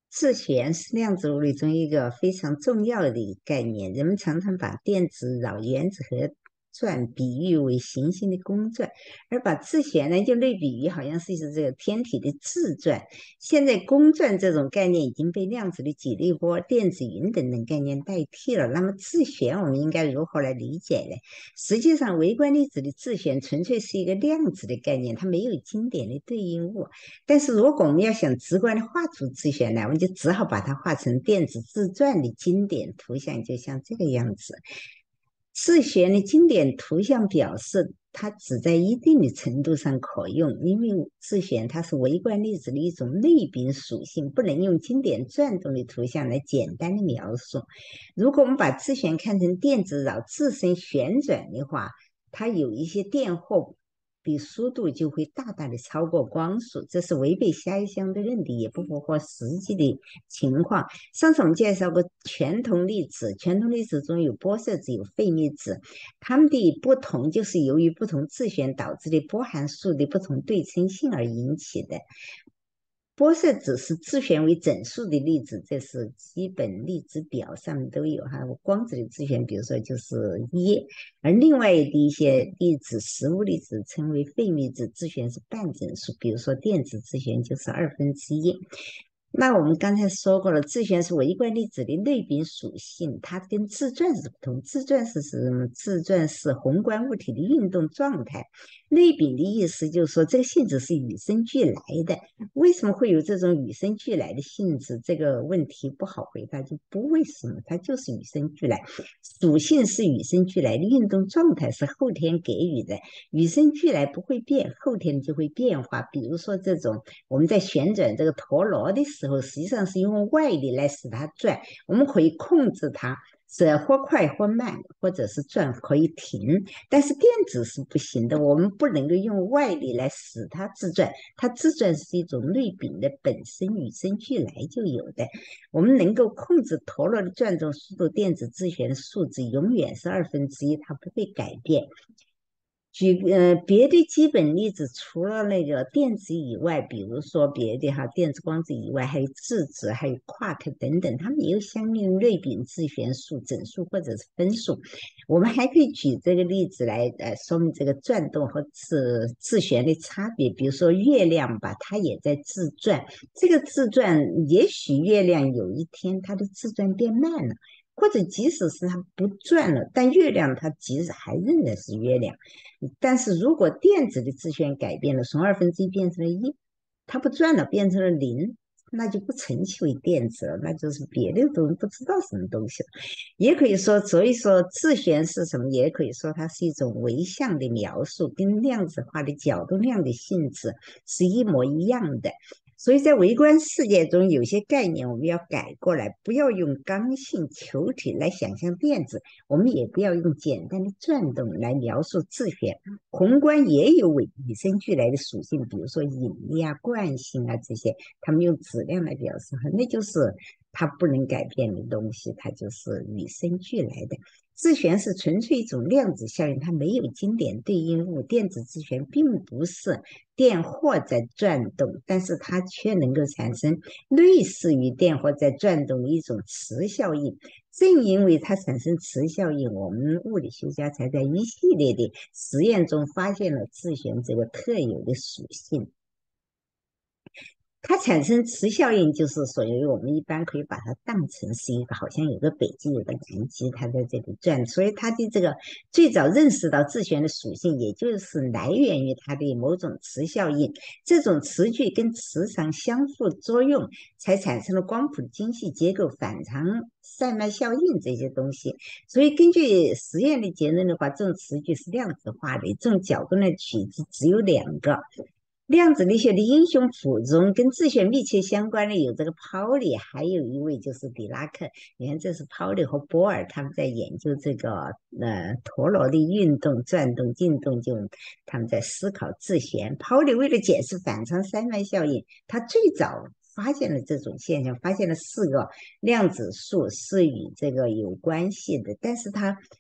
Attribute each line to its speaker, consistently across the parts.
Speaker 1: 自旋是量子物理中一个非常重要的一个概念。人们常常把电子绕原子核转比喻为行星的公转，而把自旋呢就类比于好像是这个天体的自转。现在公转这种概念已经被量子的几率波、电子云等等概念代替了。那么自旋我们应该如何来理解呢？实际上，微观粒子的自旋纯粹是一个量子的概念，它没有经典的对应物。但是如果我们要想直观的画出自旋来，我们就只好把它画成电子自转的经典图像，就像这个样子。自旋的经典图像表示它只在一定的程度上可用，因为自旋它是微观粒子的一种类比属性，不能用经典转动的图像来简单的描述。如果我们把自旋看成电子绕自身旋转的话，它有一些电荷比速度就会大大的超过光速，这是违背狭义相对论的，也不符合实际的情况。上次我们介绍过全同粒子，全同粒子中有玻色子、有费米子，它们的不同就是由于不同自旋导致的波函数的不同对称性而引起的。玻色子是自旋为整数的粒子，这是基本粒子表上面都有哈。光子的自旋，比如说就是一，而另外的一些粒子，实物粒子称为费米子，自旋是半整数，比如说电子自旋就是1/2。那我们刚才说过了，自旋是微观粒子的类比属性，它跟自转是不同。自转是什么？自转是宏观物体的运动状态。类比的意思就是说，这个性质是与生俱来的。为什么会有这种与生俱来的性质？这个问题不好回答，就不为什么，它就是与生俱来。属性是与生俱来的，运动状态是后天给予的。与生俱来不会变，后天就会变化。比如说这种我们在旋转这个陀螺的时候，实际上是用外力来使它转，我们可以控制它。是或快或慢，或者是转可以停，但是电子是不行的，我们不能够用外力来使它自转，它自转是一种类比的本身与生俱来就有的。我们能够控制陀螺的转动速度，电子自旋的数值永远是1/2，它不会改变。别的基本粒子除了那个电子以外，比如说别的电子光子以外，还有质子，还有夸克等等，它们也有相应类比自旋数、整数或者是分数。我们还可以举这个例子来说明这个转动和自旋的差别。比如说月亮吧，它也在自转，这个自转也许月亮有一天它的自转变慢了。或者即使是它不转了，但月亮它即使还仍然是月亮。但是如果电子的自旋改变了，从1/2变成了一，它不转了，变成了零，那就不成其为电子了，那就是别的东西不知道什么东西了。也可以说，所以说自旋是什么？也可以说它是一种微象的描述，跟量子化的角动量的性质是一模一样的。所以在微观世界中，有些概念我们要改过来，不要用刚性球体来想象电子，我们也不要用简单的转动来描述自旋。宏观也有与生俱来的属性，比如说引力啊、惯性啊这些，他们用质量来表示，那就是它不能改变的东西，它就是与生俱来的。自旋是纯粹一种量子效应，它没有经典对应物。电子自旋并不是电荷在转动，但是它却能够产生类似于电荷在转动的一种磁效应。正因为它产生磁效应，我们物理学家才在一系列的实验中发现了自旋这个特有的属性。它产生磁效应，就是所以我们一般可以把它当成是一个好像有个北极有个南极，它在这里转，所以它的这个最早认识到自旋的属性，也就是来源于它的某种磁效应。这种磁矩跟磁场相互作用，才产生了光谱的精细结构、反常塞曼效应这些东西。所以根据实验的结论的话，这种磁矩是量子化的，这种角动的曲子只有两个。量子力学的英雄谱中跟自旋密切相关的有这个泡利，还有一位就是狄拉克。你看，这是泡利和波尔他们在研究这个陀螺的运动、转动、进动，就他们在思考自旋。泡利为了解释反常塞曼效应，他最早发现了这种现象，发现了4个量子数是与这个有关系的，但是他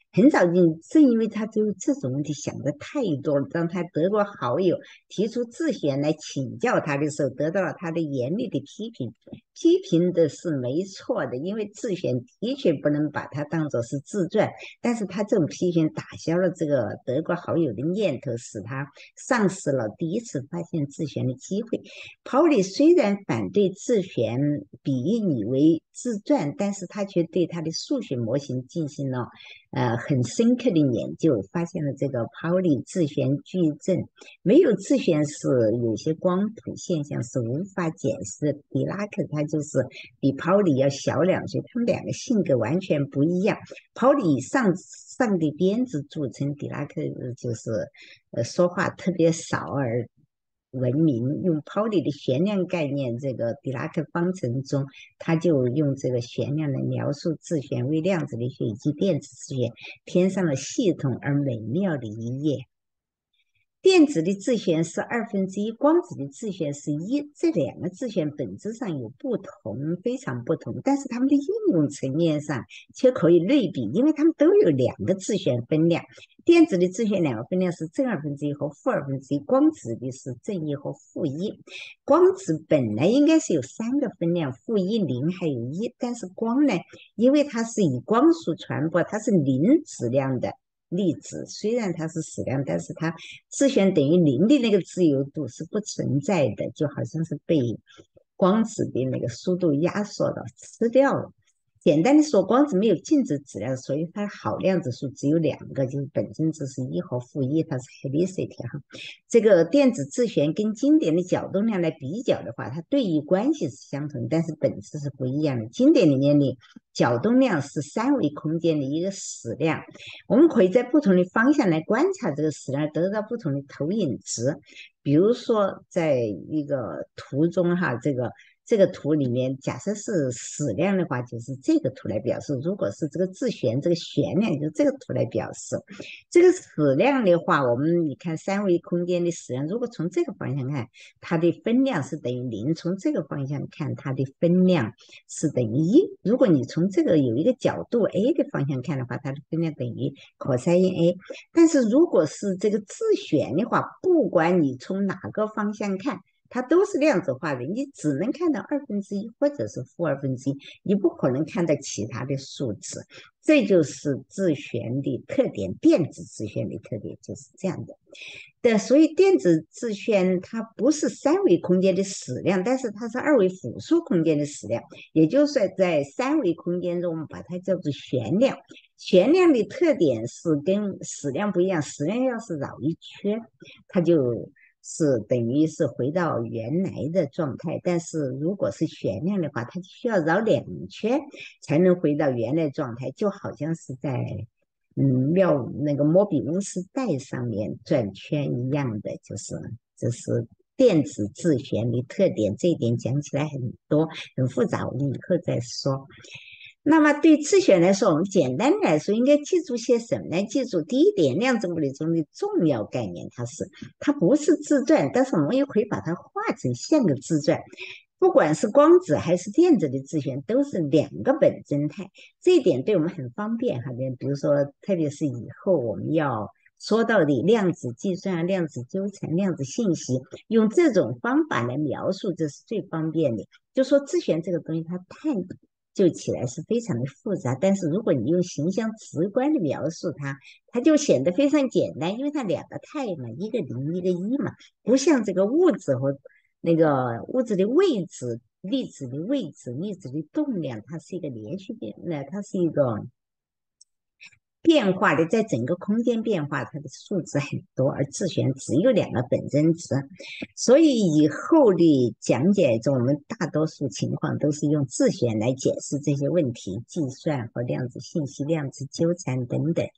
Speaker 1: 很早就正因为他就这种问题想的太多了，当他德国好友提出自选来请教他的时候，得到了他的严厉的批评。批评的是没错的，因为自选的确不能把它当作是自传，但是他这种批评打消了这个德国好友的念头，使他丧失了第一次发现自选的机会。pau里虽然反对自选比喻拟为自传，但是他却对他的数学模型进行了很深刻的研究，发现了这个pau里自旋矩阵没有自旋时，有些光谱现象是无法解释的。狄拉克他就是比pau里要小2岁，他们两个性格完全不一样。pauli以上的鞭子著称，狄拉克就是说话特别少而闻名。用pauli的旋量概念，这个狄拉克方程中，他就用这个旋量来描述自旋为量子力学以及电子自旋添上了系统而美妙的一页。电子的自旋是1/2，光子的自旋是1，这两个自旋本质上有不同，非常不同，但是它们的应用层面上却可以类比，因为它们都有2个自旋分量。电子的自旋2个分量是正1/2和负1/2，光子的是正1和负1。光子本来应该是有3个分量，负1、0还有1，但是光呢，因为它是以光速传播，它是0质量的粒子，虽然它是矢量，但是它自旋等于0的那个自由度是不存在的，就好像是被光子的那个速度压缩了，吃掉了。简单的说，光子没有静止质量，所以它好量子数只有2个，就是本真值是1和负1，它是 helicity 哈。这个电子自旋跟经典的角动量来比较的话，它对应关系是相同，但是本质是不一样的。经典里面的角动量是3维空间的一个矢量，我们可以在不同的方向来观察这个矢量，得到不同的投影值。比如说，在一个图中哈，这个图里面，假设是矢量的话，就是这个图来表示；如果是这个自旋，这个旋量就这个图来表示。这个矢量的话，你看3维空间的矢量，如果从这个方向看，它的分量是等于0；从这个方向看，它的分量是等于1。如果你从这个有一个角度 A 的方向看的话，它的分量等于 cosine A。但是如果是这个自旋的话，不管你从哪个方向看，它都是量子化的，你只能看到1/2或者是负1/2，你不可能看到其他的数值。这就是自旋的特点，电子自旋的特点就是这样的。对，所以电子自旋它不是3维空间的矢量，但是它是2维复数空间的矢量，也就是说在3维空间中，我们把它叫做旋量。旋量的特点是跟矢量不一样，矢量要是绕一圈，它就是等于是回到原来的状态，但是如果是旋量的话，它就需要绕2圈才能回到原来状态，就好像是在那个摩比乌斯带上面转圈一样的，这是电子自旋的特点。这一点讲起来很多很复杂，我们以后再说。那么对自旋来说，我们简单来说应该记住些什么呢？记住第一点，量子物理中的重要概念，它不是自转，但是我们也可以把它画成像个自转。不管是光子还是电子的自旋，都是2个本真态，这一点对我们很方便哈。比如说，特别是以后我们要说到的量子计算、量子纠缠、量子信息，用这种方法来描述，这是最方便的。就说自旋这个东西，它探究起来是非常的复杂，但是如果你用形象直观的描述它，它就显得非常简单，因为它2个态嘛，一个0，一个1嘛，不像这个物质和那个物质的位置、粒子的位置、粒子的动量，它是一个连续变，它是一个变化的，在整个空间变化，它的数值很多，而自旋只有2个本真值，所以以后的讲解中，我们大多数情况都是用自旋来解释这些问题，计算和量子信息、量子纠缠等等。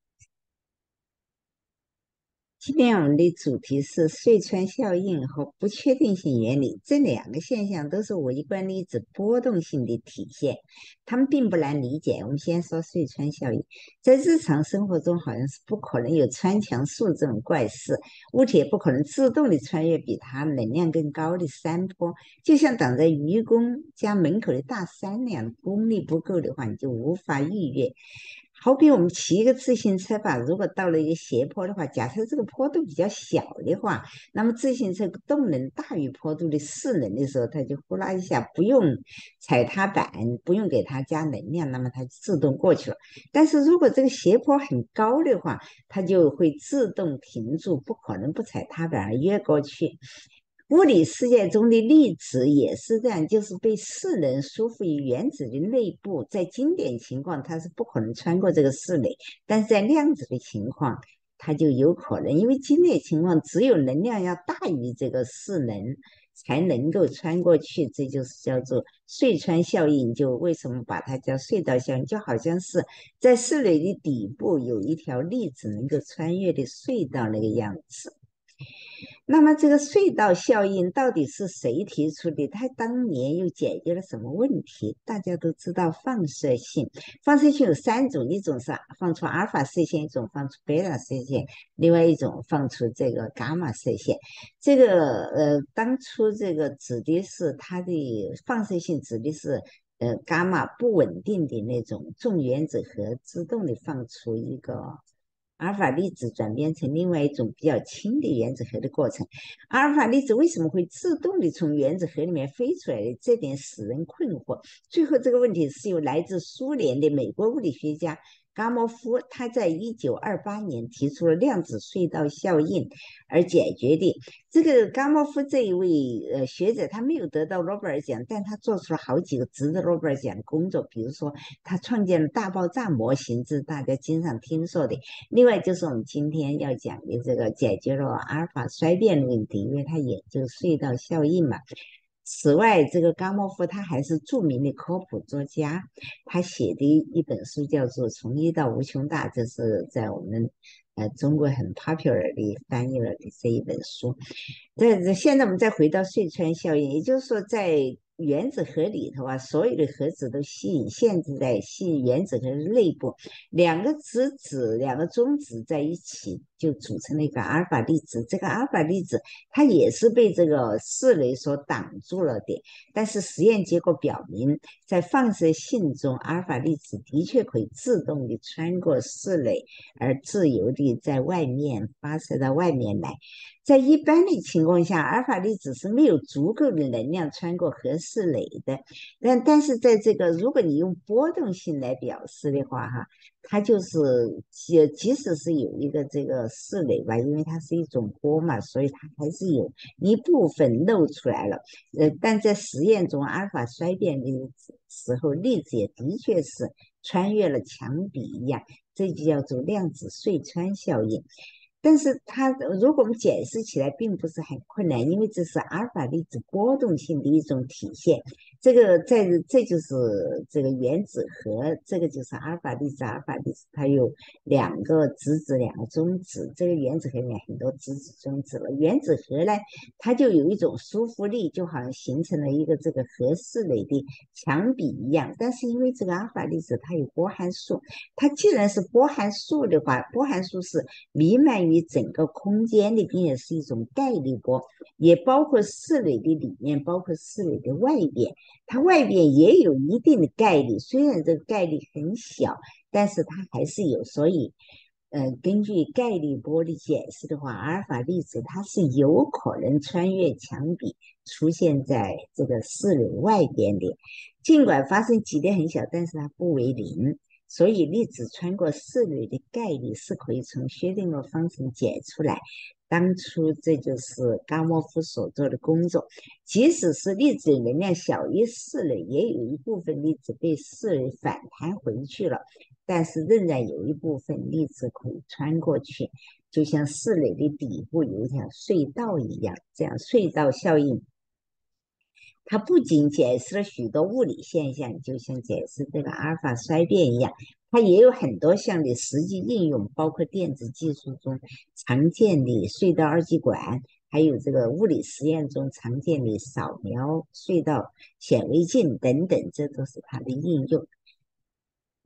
Speaker 1: 今天我们的主题是隧穿效应和不确定性原理，这2个现象都是微观粒子波动性的体现，它们并不难理解。我们先说隧穿效应，在日常生活中好像是不可能有穿墙术这种怪事，物体也不可能自动的穿越比它能量更高的山坡，就像挡在愚公家门口的大山那样，功力不够的话，你就无法逾越。 好比我们骑一个自行车吧，如果到了一个斜坡的话，假设这个坡度比较小的话，那么自行车动能大于坡度的势能的时候，它就呼啦一下，不用踩踏板，不用给它加能量，那么它自动过去了。但是如果这个斜坡很高的话，它就会自动停住，不可能不踩踏板而越过去。物理世界中的粒子也是这样，就是被势能束缚于原子的内部。在经典情况，它是不可能穿过这个势能，但是在量子的情况，它就有可能。因为经典情况，只有能量要大于这个势能，才能够穿过去。这就是叫做隧穿效应。就为什么把它叫隧道效应？就好像是在势能的底部有一条粒子能够穿越的隧道那个样子。那么这个隧道效应到底是谁提出的？它当年又解决了什么问题？大家都知道放射性，放射性有三种，一种是放出阿尔法射线，一种放出贝塔射线，另外一种放出这个伽马射线。这个当初这个指的是它的放射性指的是伽马不稳定的那种重原子核自动的放出一个阿尔法粒子转变成另外一种比较轻的原子核的过程。阿尔法粒子为什么会自动的从原子核里面飞出来的？这点使人困惑。最后这个问题是由来自苏联的美国物理学家伽莫夫，他在1928年提出了量子隧道效应而解决的。这个伽莫夫这一位学者，他没有得到诺贝尔奖，但他做出了好几个值得诺贝尔奖的工作。比如说，他创建了大爆炸模型，这是大家经常听说的。另外就是我们今天要讲的这个解决了阿尔法衰变的问题，因为他研究隧道效应嘛。此外，这个伽莫夫他还是著名的科普作家，他写的一本书叫做《从一到无穷大》，这是在我们中国很 popular 的翻译了的这一本书。现在我们再回到隧穿效应，也就是说，在原子核里头啊，所有的核子都限制在原子核的内部，两个质子、两个中子在一起就组成了一个阿尔法粒子。这个阿尔法粒子它也是被这个势雷所挡住了的，但是实验结果表明，在放射性中，阿尔法粒子的确可以自动的穿过势雷，而自由的在外面发射到外面来。在一般的情况下，阿尔法粒子是没有足够的能量穿过核势垒的。但是在这个，如果你用波动性来表示的话，哈，它就是即使是有一个这个势垒吧，因为它是一种波嘛，所以它还是有一部分露出来了。但在实验中，阿尔法衰变的时候，粒子也的确是穿越了墙壁一样，这就叫做量子隧穿效应。但是它如果我们解释起来并不是很困难，因为这是阿尔法粒子波动性的一种体现。这就是这个原子核，这个就是阿尔法粒子。阿尔法粒子它有两个质子，两个中子。这个原子核里面很多质子、中子了。原子核呢，它就有一种束缚力，就好像形成了一个这个核势垒的墙壁一样。但是因为这个阿尔法粒子它有波函数，它既然是波函数的话，波函数是弥漫于整个空间的，并且是一种概率波，也包括势垒的里面，包括势垒的外边。它外边也有一定的概率，虽然这个概率很小，但是它还是有。所以，根据概率波的解释的话，阿尔法粒子它是有可能穿越墙壁，出现在这个势垒外边的。尽管发生几率很小，但是它不为零。所以粒子穿过势垒的概率是可以从薛定谔方程解出来。当初这就是伽莫夫所做的工作。即使是粒子能量小于势垒，也有一部分粒子被势垒反弹回去了，但是仍然有一部分粒子可以穿过去，就像势垒的底部有一条隧道一样。这样隧道效应它不仅解释了许多物理现象，就像解释这个阿尔法衰变一样，它也有很多项的实际应用，包括电子技术中常见的隧道二极管，还有这个物理实验中常见的扫描隧道显微镜等等，这都是它的应用。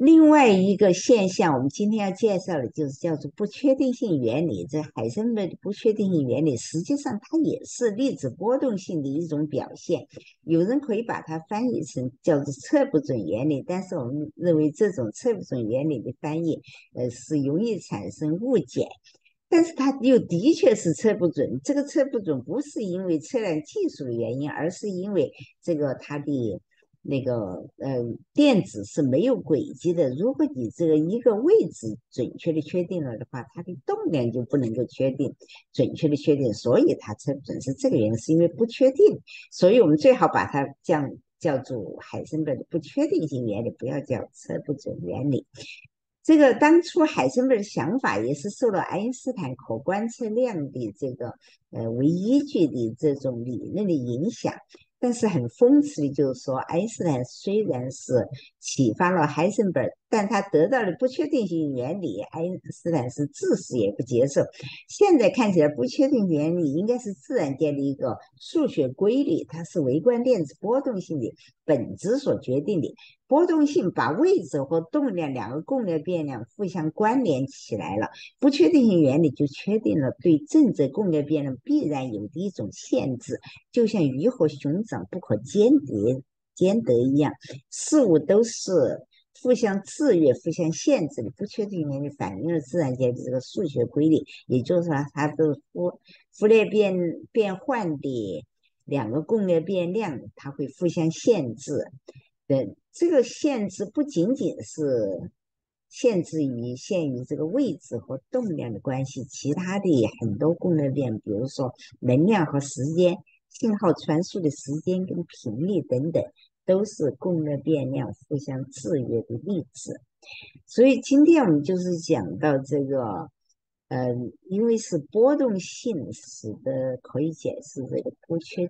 Speaker 1: 另外一个现象，我们今天要介绍的就是叫做不确定性原理。这海森堡的不确定性原理，实际上它也是粒子波动性的一种表现。有人可以把它翻译成叫做测不准原理，但是我们认为这种测不准原理的翻译，是容易产生误解。但是它又的确是测不准，这个测不准不是因为测量技术的原因，而是因为这个它的那个电子是没有轨迹的。如果你这个一个位置准确的确定了的话，它的动量就不能够准确的确定，所以它测不准是这个原因，是因为不确定。所以我们最好把它这样叫做海森堡的不确定性原理，不要叫测不准原理。这个当初海森堡的想法也是受到爱因斯坦可观测量的这个为依据的这种理论的影响。但是很讽刺的就是说，爱因斯坦虽然是启发了海森堡，但他得到了不确定性原理，爱因斯坦是至死也不接受。现在看起来，不确定原理应该是自然界的一个数学规律，它是微观电子波动性的本质所决定的。波动性把位置和动量两个共量变量互相关联起来了，不确定性原理就确定了对正则共量变量必然有的一种限制，就像鱼和熊掌不可兼得一样，事物都是互相制约、互相限制的。不确定原理反映了自然界的这个数学规律，也就是说，它的忽略变换的两个共量变量，它会互相限制。这个限制不仅仅是限于这个位置和动量的关系，其他的很多共量变，比如说能量和时间、信号传输的时间跟频率等等，都是共量变量互相制约的例子。所以今天我们就是讲到这个，因为是波动性使得可以解释这个不确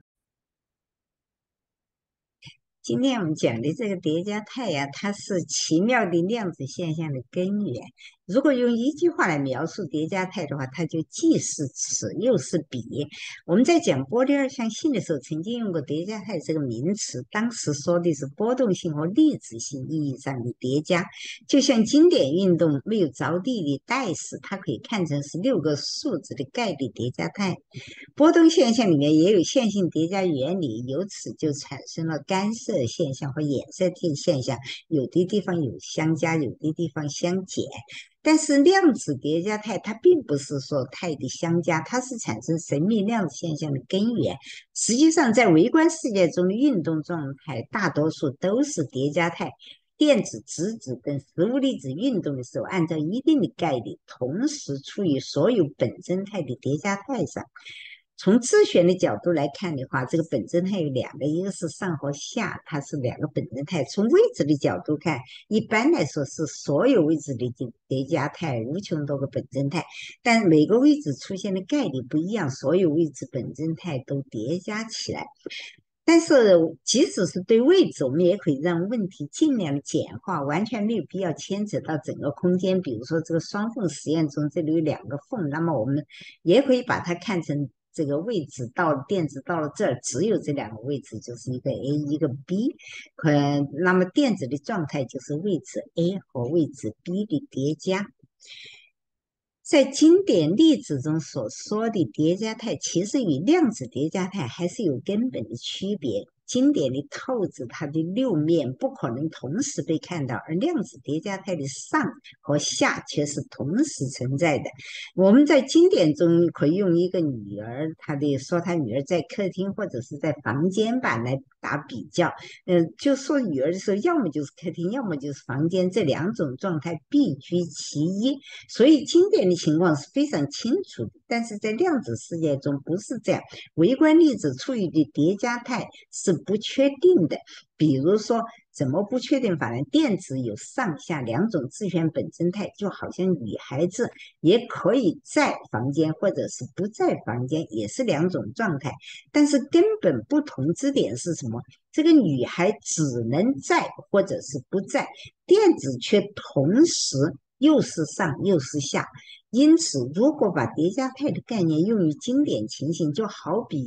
Speaker 1: 今天我们讲的这个叠加态呀，它是奇妙的量子现象的根源。如果用一句话来描述叠加态的话，它就既是此又是彼。我们在讲波粒二象性的时候，曾经用过叠加态这个名词，当时说的是波动性和粒子性意义上的叠加。就像经典运动没有着地的带式，它可以看成是6个数字的概率叠加态。波动现象里面也有线性叠加原理，由此就产生了干涉现象和衍射性现象，有的地方有相加，有的地方相减。但是量子叠加态它并不是说态的相加，它是产生神秘量子现象的根源。实际上，在微观世界中，运动状态大多数都是叠加态。电子、质子等实物粒子运动的时候，按照一定的概率，同时处于所有本真态的叠加态上。从自旋的角度来看的话，这个本真态有两个，一个是上和下，它是两个本真态。从位置的角度看，一般来说是所有位置的叠加态，无穷多个本真态，但每个位置出现的概率不一样，所有位置本真态都叠加起来。但是，即使是对位置，我们也可以让问题尽量简化，完全没有必要牵扯到整个空间。比如说，这个双缝实验中，这里有两个缝，那么我们也可以把它看成这个位置电子到了这儿，只有这两个位置，就是一个 A 一个 B，那么电子的状态就是位置 A 和位置 B 的叠加。在经典粒子中所说的叠加态，其实与量子叠加态还是有根本的区别。经典的透子，它的六面不可能同时被看到，而量子叠加态的上和下却是同时存在的。我们在经典中可以用一个女儿，她女儿在客厅或者是在房间吧来打比较。就说女儿的时候，要么就是客厅，要么就是房间，这两种状态必居其一。所以经典的情况是非常清楚的，但是在量子世界中不是这样。微观粒子处于的叠加态是不确定的。比如说，怎么不确定法呢？电子有上下两种自旋本真态，就好像女孩子也可以在房间或者是不在房间，也是两种状态。但是根本不同之点是什么？这个女孩只能在或者是不在，电子却同时又是上又是下。因此，如果把叠加态的概念用于经典情形，就好比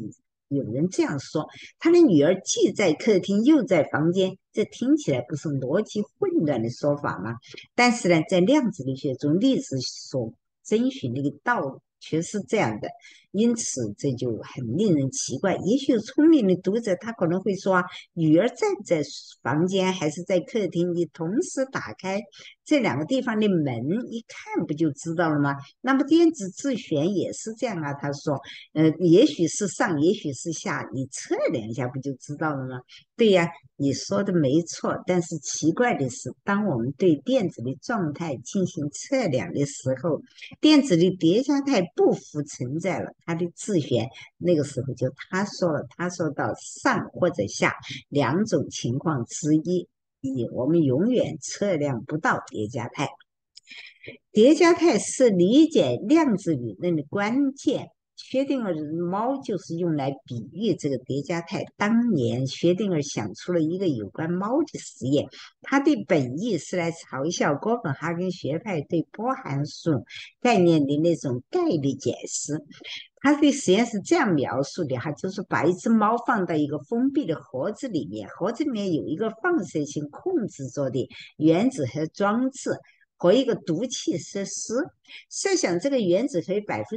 Speaker 1: 有人这样说，他的女儿既在客厅又在房间，这听起来不是逻辑混乱的说法吗？但是呢，在量子力学中，粒子所遵循的一个道理却是这样的，因此这就很令人奇怪。也许聪明的读者他可能会说啊，女儿站在房间还是在客厅，你同时打开这两个地方的门，一看不就知道了吗？那么电子自旋也是这样啊，他说，也许是上，也许是下，你测量一下不就知道了吗？对呀，你说的没错，但是奇怪的是，当我们对电子的状态进行测量的时候，电子的叠加态不复存在了，它的自旋那个时候就他说了，他说到上或者下两种情况之一，我们永远测量不到叠加态。叠加态是理解量子理论的关键。薛定谔的猫就是用来比喻这个叠加态。当年薛定谔想出了一个有关猫的实验，他的本意是来嘲笑哥本哈根学派对波函数概念的那种概率解释。他对实验是这样描述的哈，就是把一只猫放到一个封闭的盒子里面，盒子里面有一个放射性控制着的原子核装置和一个毒气设施。设想这个原子核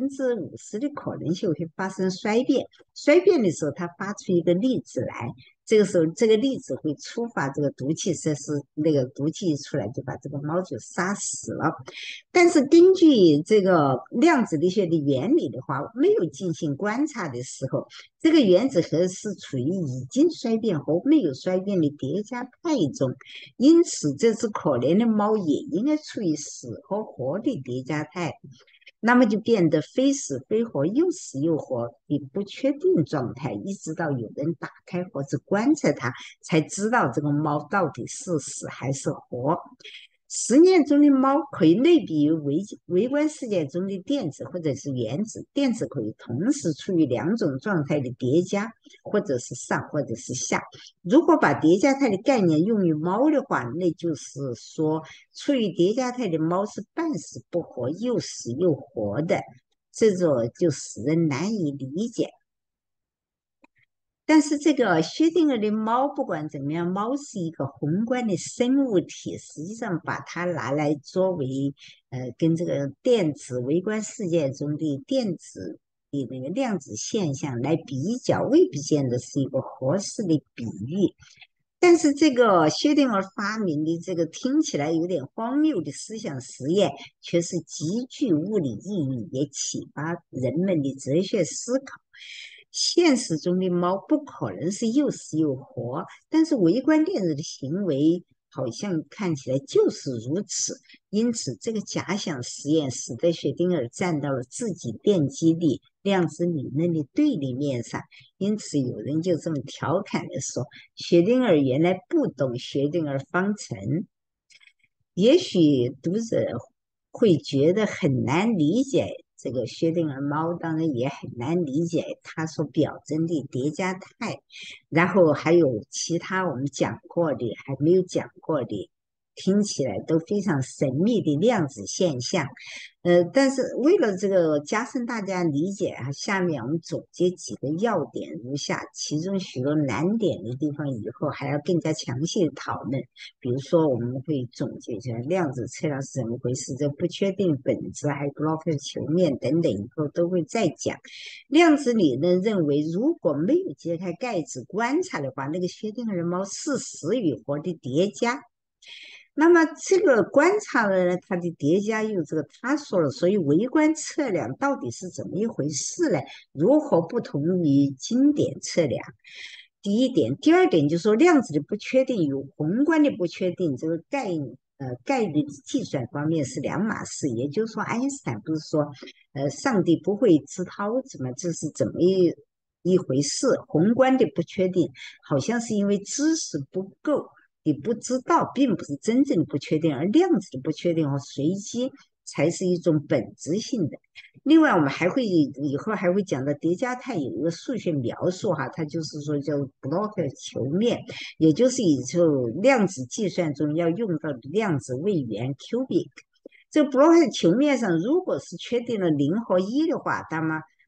Speaker 1: 50%的可能性会发生衰变，衰变的时候它发出一个粒子来，这个时候这个粒子会触发这个毒气设施，那个毒气一出来就把这个猫就杀死了。但是根据这个量子力学的原理的话，没有进行观察的时候，这个原子核是处于已经衰变和没有衰变的叠加态中，因此这只可怜的猫也应该处于死和活的叠加态，那么就变得非死非活，又死又活的不确定状态，一直到有人打开盒子观测它，才知道这个猫到底是死还是活。实验中的猫可以类比于微观世界中的电子或者是原子，电子可以同时处于两种状态的叠加，或者是上或者是下。如果把叠加态的概念用于猫的话，那就是说处于叠加态的猫是半死不活，又死又活的，这种就使人难以理解。但是这个薛定谔的猫不管怎么样，猫是一个宏观的生物体，实际上把它拿来作为跟这个电子微观世界中的电子的那个量子现象来比较，未必见得是一个合适的比喻。但是这个薛定谔发明的这个听起来有点荒谬的思想实验，却是极具物理意义，也启发人们的哲学思考。现实中的猫不可能是又死又活，但是微观电子的行为好像看起来就是如此。因此，这个假想实验使得薛定谔站到了自己奠基的量子理论的对立面上。因此，有人就这么调侃的说：“薛定谔原来不懂薛定谔方程。”也许读者会觉得很难理解这个薛定谔猫，当然也很难理解它所表征的叠加态，然后还有其他我们讲过的还没有讲过的，听起来都非常神秘的量子现象。但是为了这个加深大家理解啊，下面我们总结几个要点如下，其中许多难点的地方以后还要更加详细的讨论。比如说，我们会总结一下量子测量是怎么回事，这不确定本质，还有布洛克球面等等，以后都会再讲。量子理论认为，如果没有揭开盖子观察的话，那个薛定谔猫是死与活的叠加。那么这个观察呢，它的叠加又这个他说了，所以微观测量到底是怎么一回事呢？如何不同于经典测量？第一点，第二点就是说量子的不确定与宏观的不确定，这个概率计算方面是两码事。也就是说，爱因斯坦不是说上帝不会自掏怎么这是怎么一回事？宏观的不确定好像是因为知识不够。你不知道，并不是真正的不确定，而量子的不确定和随机才是一种本质性的。另外，我们还会以后还会讲到叠加态有一个数学描述哈，它就是说叫布洛克球面，也就是以后量子计算中要用到的量子位元 cubic。这布洛克球面上如果是确定了0和1的话，那么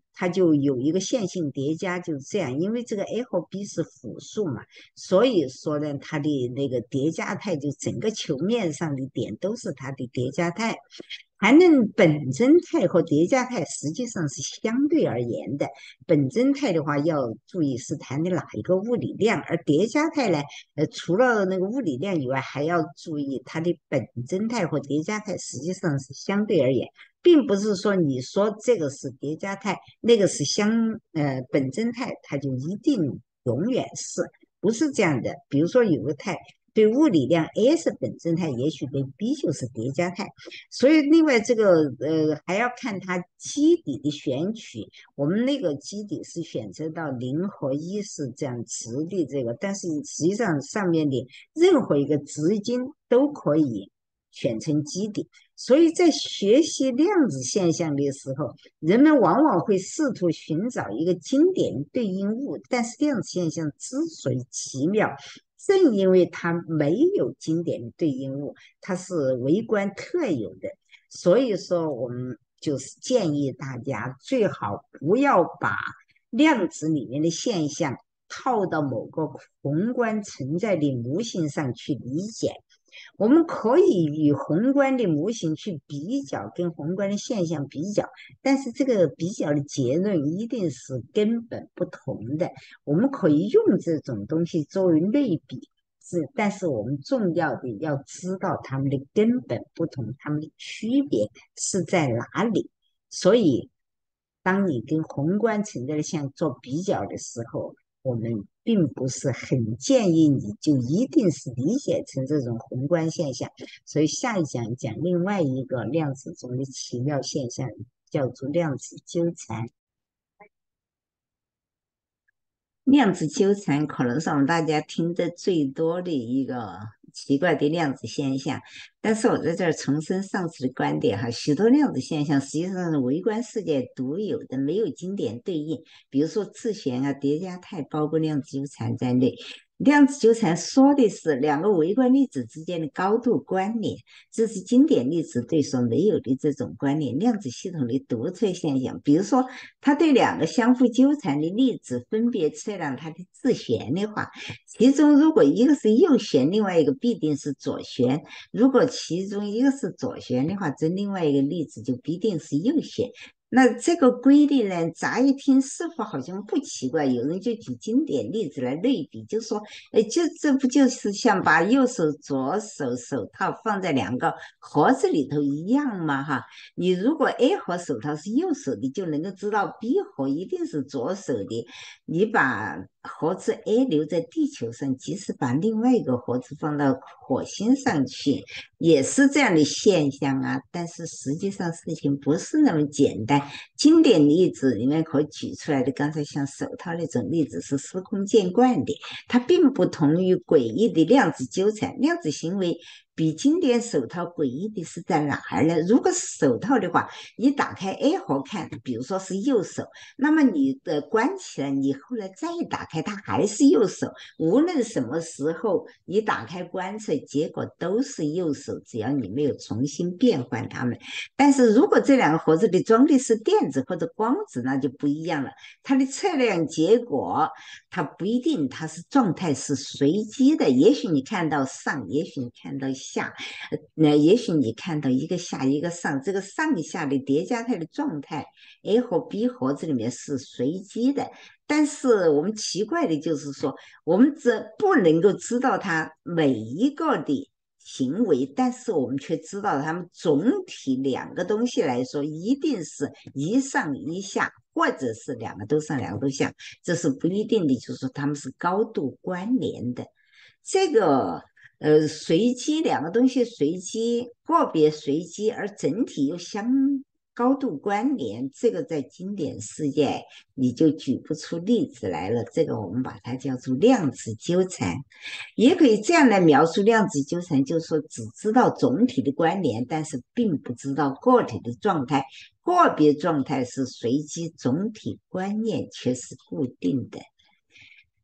Speaker 1: 它就有一个线性叠加，就是这样。因为这个 A 和 B 是复数嘛，所以说呢，它的那个叠加态就整个球面上的点都是它的叠加态。还能本真态和叠加态实际上是相对而言的。本真态的话要注意是谈的哪一个物理量，而叠加态呢，除了那个物理量以外，还要注意它的本真态和叠加态实际上是相对而言，并不是说你说这个是叠加态，那个是本真态，它就一定永远是，不是这样的。比如说有个态。对物理量 A 是本真态，也许对 B 就是叠加态。所以另外这个还要看它基底的选取，我们那个基底是选择到0和1是这样直的这个，但是实际上上面的任何一个直径都可以选成基底。所以在学习量子现象的时候，人们往往会试图寻找一个经典对应物，但是量子现象之所以奇妙，正因为它没有经典对应物，它是微观特有的，所以说我们就是建议大家最好不要把量子里面的现象套到某个宏观存在的模型上去理解。我们可以与宏观的模型去比较，跟宏观的现象比较，但是这个比较的结论一定是根本不同的。我们可以用这种东西作为类比，但是我们重要的要知道它们的根本不同，它们的区别是在哪里。所以，当你跟宏观存在的项做比较的时候，我们并不是很建议你就一定是理解成这种宏观现象。所以下一讲讲另外一个量子中的奇妙现象，叫做量子纠缠。量子纠缠可能是我们大家听得最多的一个奇怪的量子现象，但是我在这儿重申上次的观点哈，许多量子现象实际上是微观世界独有的，没有经典对应，比如说自旋啊、叠加态，包括量子纠缠在内。量子纠缠说的是两个微观粒子之间的高度关联，这是经典粒子对所没有的这种关联，量子系统的独特现象。比如说，它对两个相互纠缠的粒子分别测量它的自旋的话，其中如果一个是右旋，另外一个必定是左旋；如果其中一个是左旋的话，这另外一个粒子就必定是右旋。那这个规律呢，乍一听似乎好像不奇怪，有人就举经典例子来类比，就说，这不就是像把右手、左手手套放在两个盒子里头一样吗？哈，你如果 A 盒手套是右手的，就能够知道 B 盒一定是左手的。你把盒子 A 留在地球上，即使把另外一个盒子放到火星上去，也是这样的现象啊。但是实际上事情不是那么简单。经典例子里面可举出来的，刚才像手套那种例子是司空见惯的，它并不同于诡异的量子纠缠。量子行为比经典手套诡异的是在哪儿呢？如果是手套的话，你打开 A 盒看，比如说是右手，那么你的关起来，你后来再打开，它还是右手。无论什么时候你打开观测，结果都是右手，只要你没有重新变换它们。但是如果这两个盒子里装的是电子或者光子，那就不一样了。它的测量结果，它不一定它是状态是随机的，也许你看到上，也许你看到下，也许你看到一个下一个上，这个上下的叠加态的状态 A 和 B 盒子里面是随机的。但是我们奇怪的就是说，我们这不能够知道它每一个的行为，但是我们却知道它们总体两个东西来说，一定是一上一下，或者是两个都上两个都下，这是不一定的，就是说它们是高度关联的。这个随机两个东西随机，个别随机，而整体又高度关联，这个在经典世界你就举不出例子来了。这个我们把它叫做量子纠缠，也可以这样来描述量子纠缠，就是说只知道总体的关联，但是并不知道个体的状态，个别状态是随机，总体观念却是固定的。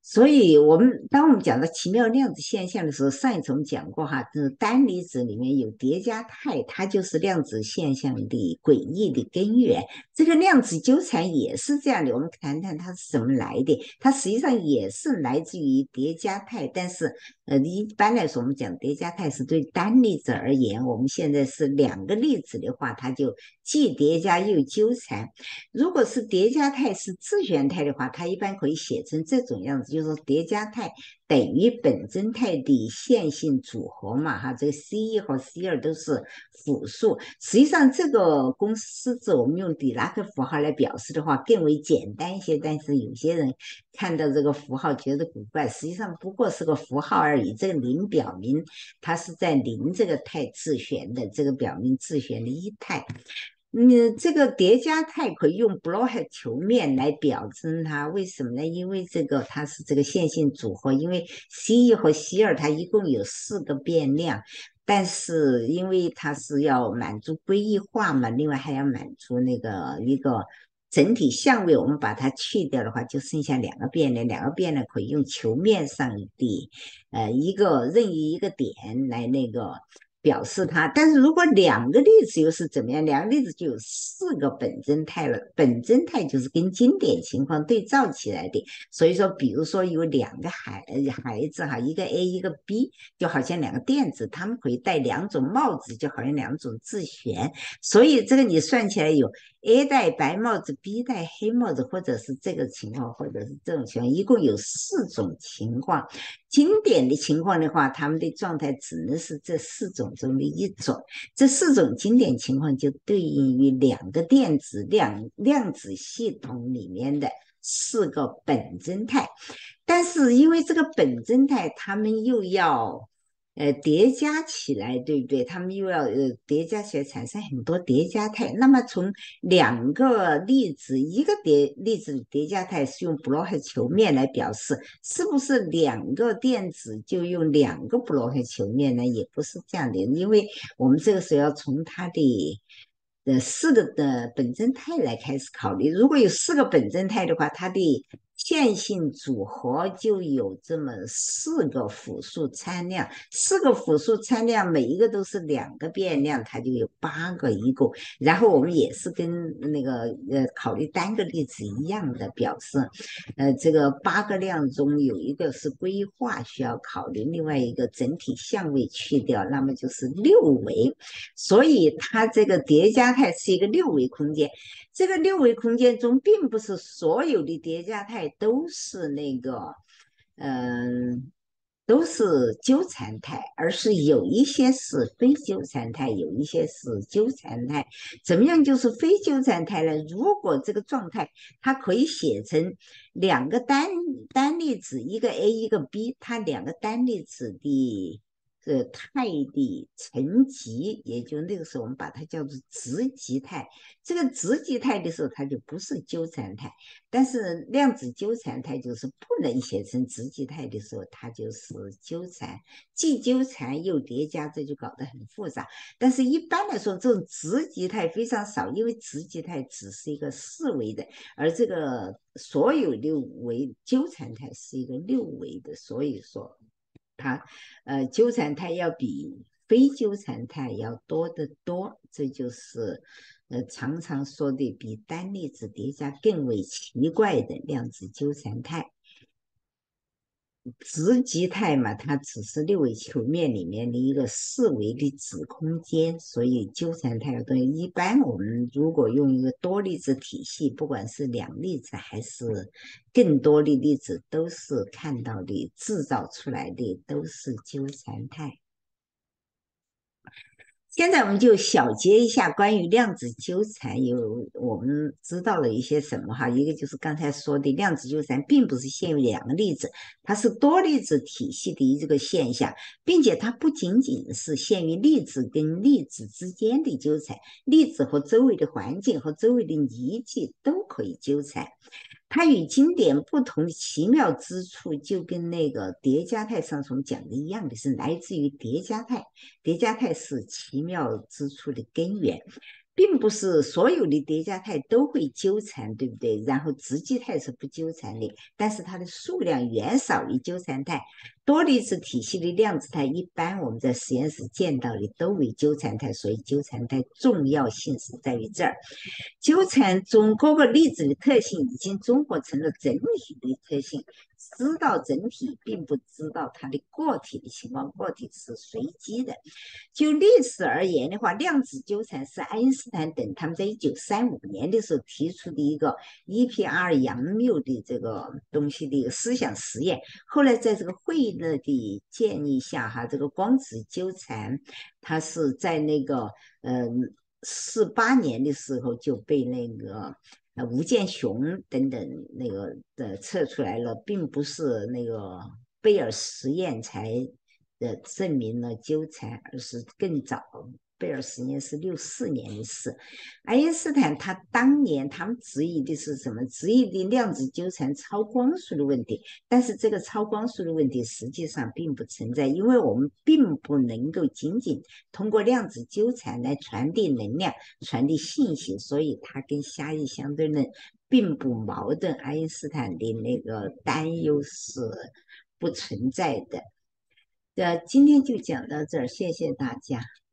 Speaker 1: 所以当我们讲到奇妙量子现象的时候，上一次我们讲过哈，就是单离子里面有叠加态，它就是量子现象的诡异的根源。这个量子纠缠也是这样的，我们谈谈它是怎么来的。它实际上也是来自于叠加态，但是一般来说，我们讲叠加态是对单粒子而言，我们现在是两个粒子的话，它就既叠加又纠缠。如果是叠加态是自旋态的话，它一般可以写成这种样子，就是说叠加态等于本真态的线性组合嘛，哈，这个 C1和 C2都是复数。实际上，这个公式字我们用狄拉克符号来表示的话更为简单一些，但是有些人看到这个符号觉得古怪，实际上不过是个符号而已。这个零表明它是在零这个态自旋的，这个表明自旋的一态。这个叠加态可以用布洛赫球面来表征它，为什么呢？因为它是这个线性组合，因为 C1和 C2它一共有4个变量，但是因为它是要满足归一化嘛，另外还要满足那个一个整体相位，我们把它去掉的话，就剩下2个变量，2个变量可以用球面上的任意一个点来那个表示它。但是如果2个粒子又是怎么样？2个粒子就有4个本真态了。本真态就是跟经典情况对照起来的。所以说，比如说有2个孩子哈，一个 A 一个 B，就好像2个电子，它们可以戴2种帽子，就好像2种自旋。所以这个你算起来有 A 戴白帽子 ，B 戴黑帽子，或者是这个情况，或者是这种情况，一共有4种情况。经典的情况的话，它们的状态只能是这4种中的一种。这4种经典情况就对应于2个电子量子系统里面的4个本真态。但是因为这个本真态，它们又要叠加起来，对不对？它们又要叠加起来，产生很多叠加态。那么从2个粒子，一个粒子的叠加态是用布洛赫球面来表示，是不是2个电子就用2个布洛赫球面呢？也不是这样的，因为我们这个时候要从它的4个的本真态来开始考虑。如果有4个本真态的话，它的线性组合就有这么4个复数参量，4个复数参量每一个都是2个变量，它就有8个一共。然后我们也是跟那个考虑单个粒子一样的表示，这个8个量中有一个是归化需要考虑，另外一个整体相位去掉，那么就是6维。所以它这个叠加态是一个6维空间。这个6维空间中，并不是所有的叠加态都是都是纠缠态，而是有一些是非纠缠态，有一些是纠缠态。怎么样就是非纠缠态呢？如果这个状态它可以写成2个单粒子，一个 A 一个 B， 它2个单粒子的态的层级，也就那个时候我们把它叫做直极态。这个直极态的时候，它就不是纠缠态，但是量子纠缠态就是不能写成直极态的时候，它就是纠缠，既纠缠又叠加，这就搞得很复杂。但是一般来说，这种直极态非常少，因为直极态只是一个4维的，而这个所有6维纠缠态是一个6维的，所以说它纠缠态要比非纠缠态要多得多，这就是常常说的比单粒子叠加更为奇怪的量子纠缠态。直极态嘛，它只是6维球面里面的一个4维的子空间，所以纠缠态的东西，一般我们如果用一个多粒子体系，不管是2粒子还是更多的粒子，都是看到的制造出来的都是纠缠态。现在我们就小结一下关于量子纠缠，我们知道了一些什么哈？一个就是刚才说的量子纠缠并不是限于2个粒子，它是多粒子体系的这个现象，并且它不仅仅是限于粒子跟粒子之间的纠缠，粒子和周围的环境和周围的泥迹都可以纠缠。它与经典不同的奇妙之处，就跟那个叠加态上所讲的一样的是来自于叠加态。叠加态是奇妙之处的根源。 并不是所有的叠加态都会纠缠，对不对？然后直基态是不纠缠的，但是它的数量远少于纠缠态。多离子体系的量子态，一般我们在实验室见到的都为纠缠态，所以纠缠态重要性是在于这儿。纠缠中各个粒子的特性已经综合成了整体的特性，知道整体并不知道它的个体的情况，个体是随机的。就历史而言的话，量子纠缠是爱因斯坦等他们在1935年的时候提出的一个 EPR 杨谬的这个东西的一个思想实验。后来在这个惠勒的建议下，这个光子纠缠，它是在那个48年的时候就被那个吴健雄等等那个测出来了，并不是那个贝尔实验才证明了纠缠，而是更早。贝尔实验是64年的事。爱因斯坦他当年他们质疑的是什么？质疑的量子纠缠超光速的问题。但是这个超光速的问题实际上并不存在，因为我们并不能够仅仅通过量子纠缠来传递能量、传递信息，所以它跟狭义相对论并不矛盾。爱因斯坦的那个担忧是不存在的。今天就讲到这儿，谢谢大家。